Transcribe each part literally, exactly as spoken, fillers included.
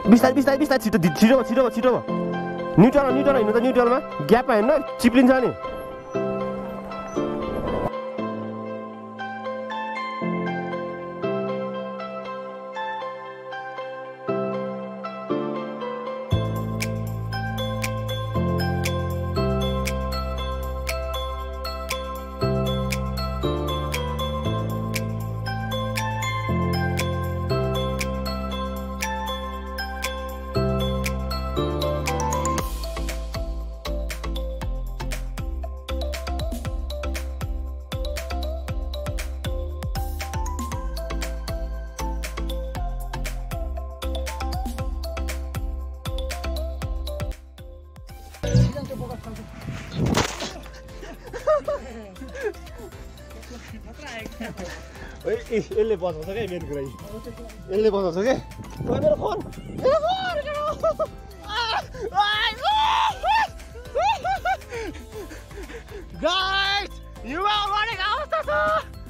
बिस्तारै बिस्तारै बिस्तारै छिटो छिटो छिटो छिटो न्युट्रल न्युट्रल हिँड्नु त न्युट्रलमा ग्यापमा हिँड्नु चिप्लिन्छ नि यसले बचाउँछ क्या मेन कुरा यसले बचाउँछ क्या मेरो फोन गाइस युवा गरेको अवस्था छ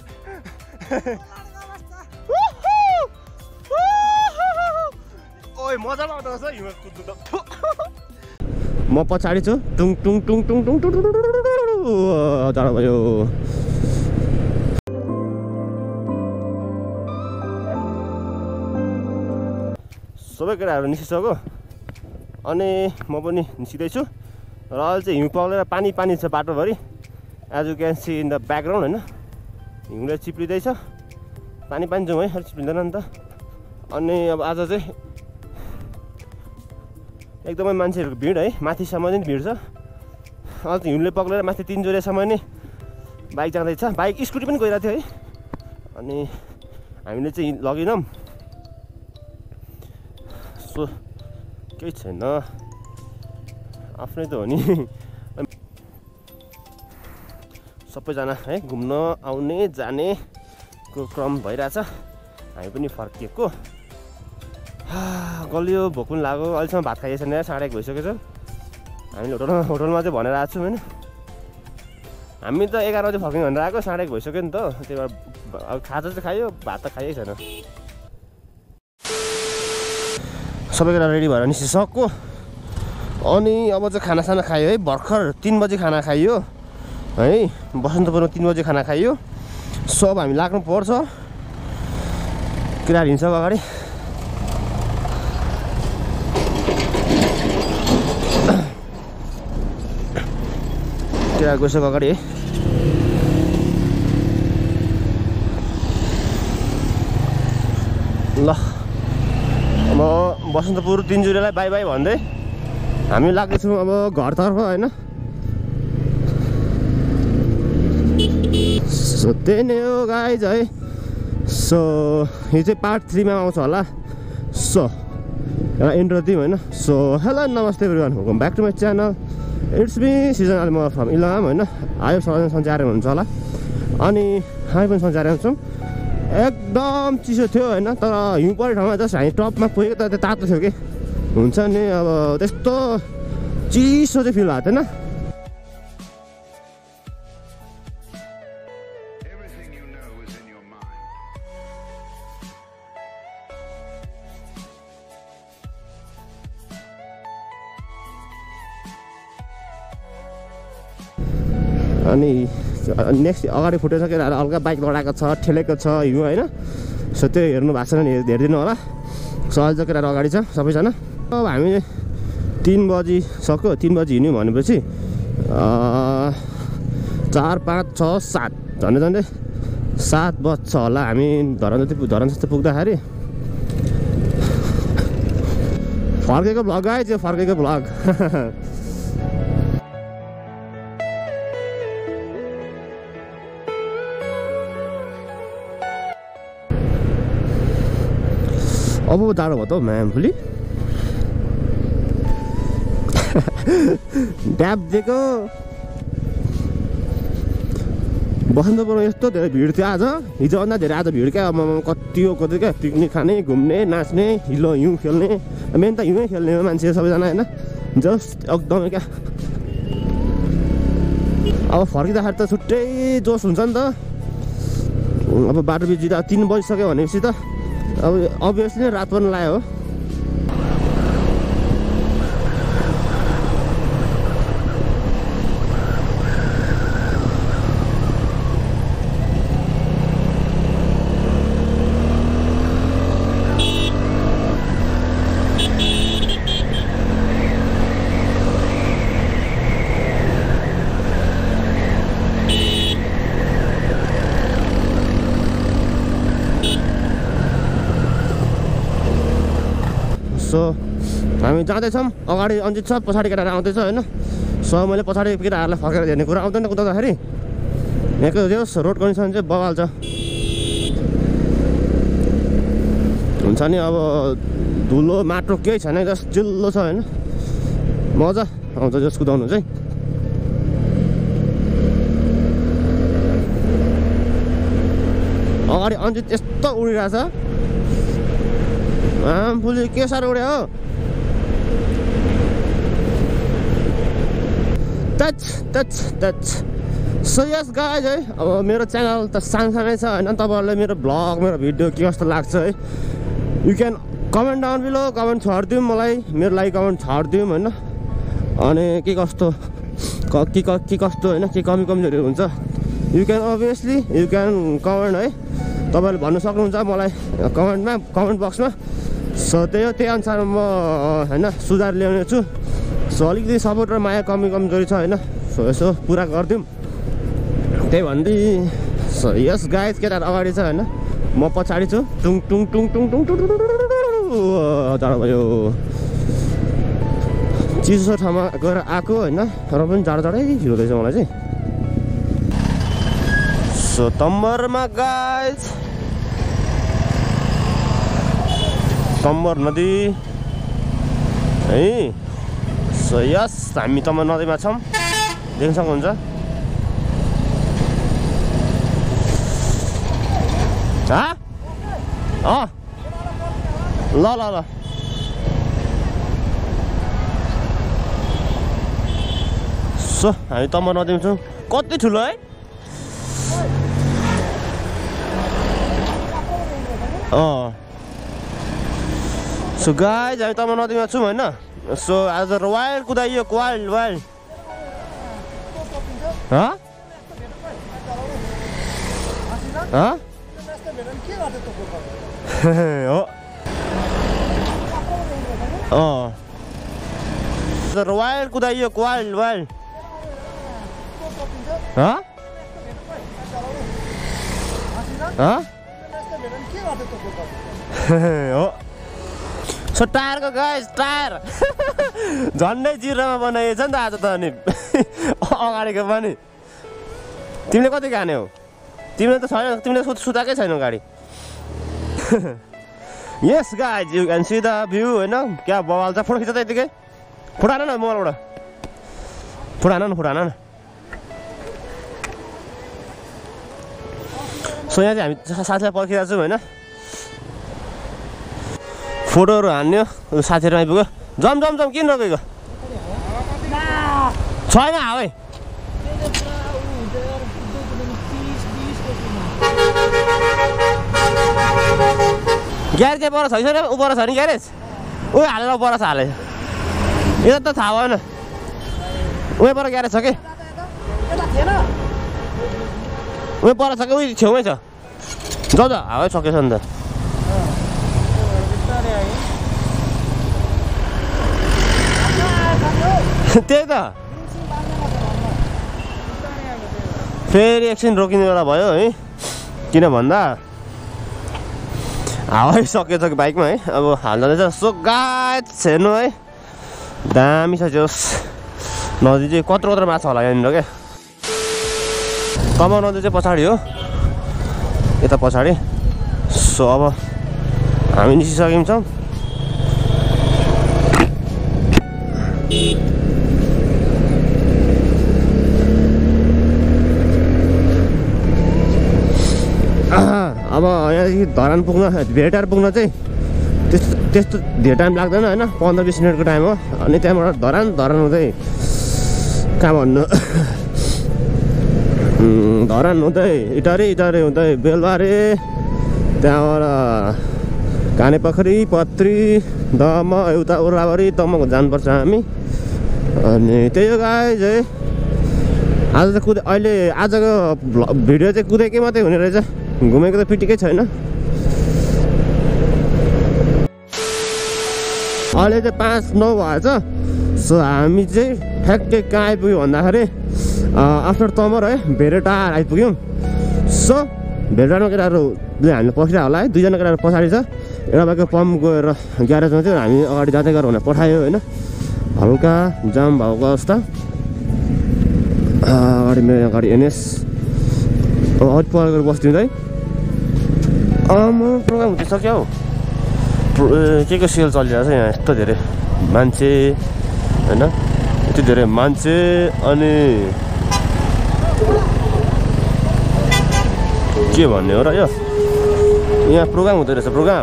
ओइ मजा आउँछ युवा कुद्नु त म पछाडि छु टुङ टुङ टुङ टुङ टुङ टुङ टाढो भयो सबै केटाहरू निस्किसक्यो अनि म पनि निस्किँदैछु र अहिले चाहिँ हिउँ पग्लेर पानी पानी छ बाटोभरि as you can see in the background होइन हिउँले चिप्लिँदैछ पानी पानी जाउँ है अलिक चिप्लिँदैन नि त अनि अब आज चाहिँ एकदमै मान्छेहरूको भिड है माथिसम्म नै भिड छ अहिले चाहिँ हिउँले पग्लेर माथि तिन जोरेसम्म नै बाइक जाँदैछ बाइक स्कुटी पनि गइरहेको थियो है अनि हामीले चाहिँ लगिनौँ सो केही छैन आफ्नै त हो नि सबैजना है घुम्न आउने जानेको क्रम भइरहेछ हामी पनि फर्किएको गलियो भोक पनि लाग्यो अहिलेसम्म भात खाइएको छैन साढे एक भइसकेको छ हामीले होटलमा होटलमा चाहिँ भनेर आएको छौँ होइन हामी त एघार बजी फर्किनु भनेर आएको साढे एक भइसक्यो नि त त्यही भएर अब खाजा चाहिँ खायो भात त खाइएको छैन सबैजना रेडी भएर निस्किसक्यो अनि अब चाहिँ खानासाना खायो है भर्खर तिन बजी खाना खाइयो है बसन्तपुरमा तिन बजी खाना खाइयो सब हामी लाग्नु पर्छ केटाहरू हिँड्छ अगाडि केटाहरू गइसक्यो अगाडि है ल म बसन्तपुर तिनजुरेलाई बाई बाई भन्दै हामी लाग्दैछौँ अब घरतर्फ होइन सो त्यही नै हो गाइज है सो यो चाहिँ पार्ट थ्रीमा आउँछ होला सो एउटा इन्ट्रो दिउँ होइन सो हेलो नमस्ते everyone welcome back to my channel it's me Sijan Alim from Ilam होइन आयो सबैजना सन्चै आएर हुन्छ होला अनि हामी पनि सन्चै आएर हुन्छौँ एकदम चिसो थियो होइन तर हिउँ परेको ठाउँमा जस्ट हामी टपमा पुगेको त त्यो तातो थियो कि हुन्छ नि अब त्यस्तो चिसो चाहिँ फिल भएको थिएन अनि नेक्स्ट अगाडि फुटिसकेर हल्का बाइक लडाएको छ ठेलेको छ हिउँ होइन सो त्यो हेर्नु भएको छैन नि हेरिदिनु होला सो अहिले चाहिँ केटाहरू अगाडि छ सबैजना अब हामी तिन बजी सक्यो तिन बजी हिँड्यौँ भनेपछि चार पाँच छ सात झन्डै झन्डै सात बज्छ होला हामी धरान जति धरान जस्तो पुग्दाखेरि फर्केको भ्लग आयो त्यो फर्केको भ्लग अब टाढो भयो त हौ म्याम फुली ड्याब दिएको बसन्तपुरमा यस्तो धेरै भिड थियो आज हिजोभन्दा धेरै आज भिड क्या अब कति हो कति क्या पिकनिक खाने घुम्ने नाच्ने हिलो हिउँ खेल्ने मेन त हिउँै खेल्ने हो मान्छे सबैजना होइन जस्ट एकदमै क्या अब फर्किँदाखेरि त छुट्टै जोस हुन्छ नि त अब बाटो बिच तिन बजिसक्यो भनेपछि त अब अभियसली नै रात पनि लाग्यो सो हामी जाँदैछौँ अगाडि अन्जित छ पछाडि केटाहरू आउँदैछ होइन सो मैले पछाडि केटाहरूलाई फर्केर हेर्ने कुरा आउँदैन कुदाउँदाखेरि यहाँको होस् रोड कन्डिसन चाहिँ बवाल छ हुन्छ नि अब धुलो माटो केही छैन जस्ट चिल्लो छ होइन मजा आउँछ जस कुदाउनु चाहिँ अगाडि अन्जित यस्तो उडिरहेछ आमफुली के साह्रो उड्यो हो touch touch touch so yes guys है अब मेरो च्यानल त सानसानै छ होइन तपाईँहरूलाई मेरो ब्लग मेरो भिडियो के कस्तो लाग्छ है you can comment down below comment छरिदिउँ मलाई मेरो लागि कमेन्ट छरिदिउँ होइन अनि के कस्तो के के कस्तो होइन के कमी कमजोरी हुन्छ you can obviously you can comment है तपाईँहरूले भन्नु सक्नुहुन्छ मलाई कमेन्टमा कमेन्ट बक्समा सो त्यही हो त्यही अनुसार म होइन सुधार ल्याउने छु सो अलिकति सपोर्ट र माया कमी कमजोरी छ होइन सो यसो पुरा गरिदिउँ त्यही भन्दै सो यस गाइज केटाहरू अगाडि छ होइन म पछाडि छु टुङ टुङ टुङ टुङ टुङ टुङ जाडो भयो चिसो ठाउँमा गएर आएको होइन र पनि जाडो जाडै फिल हुँदैछ मलाई चाहिँ सो तम्बरमा गाइज तम्बर नदी है सो यस हामी तम्बर नदीमा छौँ देख्न सक्नुहुन्छ हा अँ ल ल ल सो हामी तम्बर नदीमा छौँ कति ठुलो है अँ सो गाइज हामी तम्बर नदीमा छौँ होइन सो आज वाइल्ड कुदाइयो वाइल्ड वाइल्ड हाँ हाँ हो अँ वाइल्ड कुदाइयो वाइल्ड वाइल्ड हाँ हाँ हो सो टायरको गाइस टायर झन्डै जिरोमा बनाइएछ नि त आज त अनि अगाडिको पनि तिमीले कति खाने हो तिमीले त छैन तिमीले सुताएकै छैनौ गाडी yes guys you can see the view होइन क्या बवाल छ फोटो खिच्छ त यतिकै फोटो हान न मोबाइलबाट फोटो हान न फोटो हान न सो यहाँ चाहिँ हामी साथीलाई पर्खिरहेको छौँ होइन फोटोहरू हान्यो साथीहरू आइपुग्यो जम जम जम किन रोकेको छैन हावै ग्यारेज चाहिँ पर छैन ऊ पर छ नि ग्यारेज ऊ हालेर पर छ हाले यो त थाहा भएन उयो पर ग्यारेज छ कि उयो पर छ कि उयो छेउमै छ जाऊ त हावै सकेछ नि त त्यही त फेरि एकछिन रोकिने बेला भयो है किन भन्दा हावा सकेछ कि बाइकमा है अब हाल्दैछ सो गाइस हेर्नु है दामी छ जोस् नदी चाहिँ कत्रो कत्रो माछा होला यहाँनिर क्या तम्बर नदी चाहिँ पछाडि हो यता पछाडि सो अब हामी निस्किसकेका छौँ अब यहाँदेखि धरान पुग्न भेटार पुग्न चाहिँ त्यस्तो त्यस्तो धेरै टाइम लाग्दैन होइन पन्ध्र बिस मिनटको टाइम हो अनि त्यहाँबाट धरान धरान हुँदै कहाँ भन्नु धरान हुँदै इटारी इटारी हुँदै बेलबारे त्यहाँबाट कानेपोखरी पत्री दम उता ओर्लाबारी तमको जानुपर्छ हामी अनि त्यही हो गाइज है आज त कुदे अहिले आजको भिडियो चाहिँ कुदेकै मात्रै हुने रहेछ घुमेको त पिटिकै छैन अहिले चाहिँ पाँच नौ भएछ सो हामी चाहिँ ठ्याक्कै कहाँ आइपुग्यो भन्दाखेरि आफ्टर तमर है भेरेटार आइपुग्यौँ सो भेलराउन्डमा केटाहरू दुई हामीले पसिरहेको होला है, दुईजना केटाहरू पछाडि छ, एउटा बाइकको पम्प गएर ग्यारेजमा थियो, हामी अगाडि जाँदै गरेर भनेर पठायो होइन। हल्का जाम भएको अवस्था। अगाडि मेरो अगाडि एनएस अलिक पर गरेर बस्दिँदै म प्रोग्राम हुँदैसक्यो हौ। के को सेल चलिरहेको छ यहाँ, यस्तो धेरै मान्छे होइन, यति धेरै मान्छे। अनि के भन्ने हो र यो, यहाँ प्रोग्राम हुँदो रहेछ। प्रोग्राम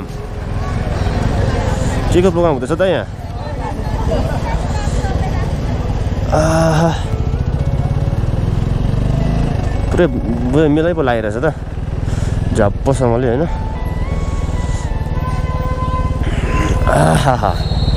के को प्रोग्राम हुँदैछ त यहाँ? पुरै मिलाइ पो लागिरहेछ त झप्पोसँगले होइन। आहा